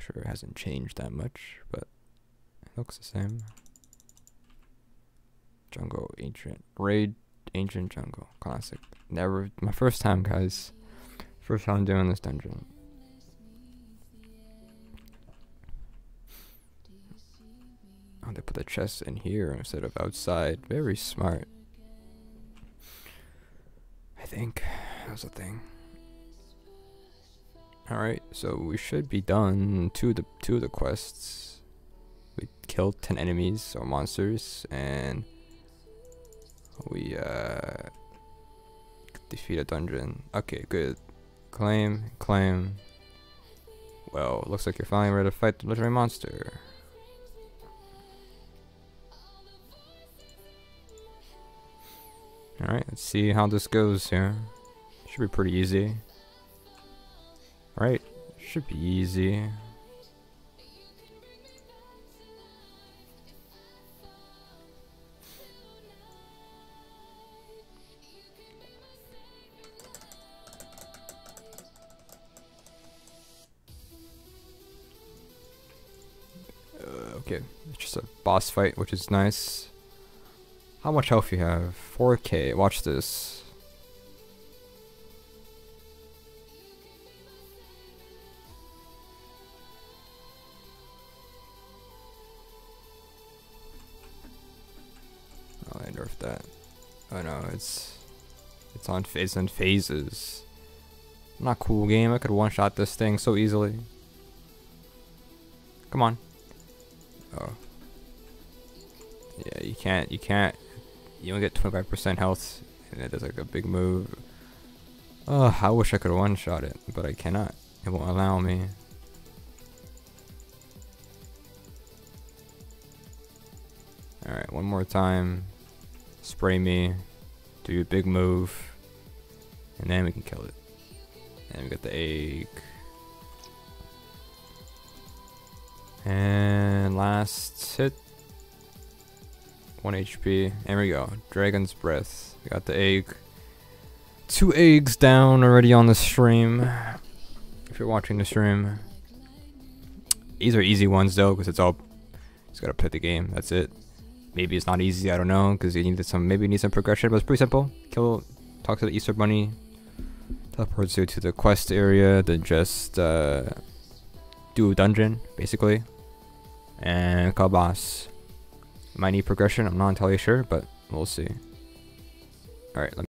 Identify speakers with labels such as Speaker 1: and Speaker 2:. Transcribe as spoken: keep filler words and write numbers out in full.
Speaker 1: sure it hasn't changed that much, but it looks the same. Jungle, ancient, raid, ancient jungle, classic. Never, my first time, guys. First time doing this dungeon. Oh, they put the chest in here instead of outside. Very smart. I think that was a thing. Alright, so we should be done two of the two of the quests. We killed ten enemies or monsters, and we uh defeat a dungeon. Okay, good. Claim, claim. Well, looks like you're finally ready to fight the legendary monster. Alright, let's see how this goes here. Should be pretty easy. Right, should be easy. Uh, okay, it's just a boss fight, which is nice. How much health you have? four K. Watch this. Oh, I nerfed that. Oh no, it's it's on it's in phases. Not cool game. I could one shot this thing so easily. Come on. Oh. Yeah, you can't. You can't. You only get twenty-five percent health, and it does like a big move. Oh, I wish I could one shot it, but I cannot. It won't allow me. Alright, one more time. Spray me. Do a big move. And then we can kill it. And we got the egg. And last hit. one H P. There we go. Dragon's breath. We got the egg. Two eggs down already on the stream. If you're watching the stream. These are easy ones though, because it's all. Just gotta play the game. That's it. Maybe it's not easy. I don't know, because you need some. Maybe you need some progression, but it's pretty simple. Kill. Talk to the Easter Bunny. Teleports you to the quest area. Then just uh, do a dungeon basically, and call boss. Might need progression, I'm not entirely sure, but we'll see. Alright, let me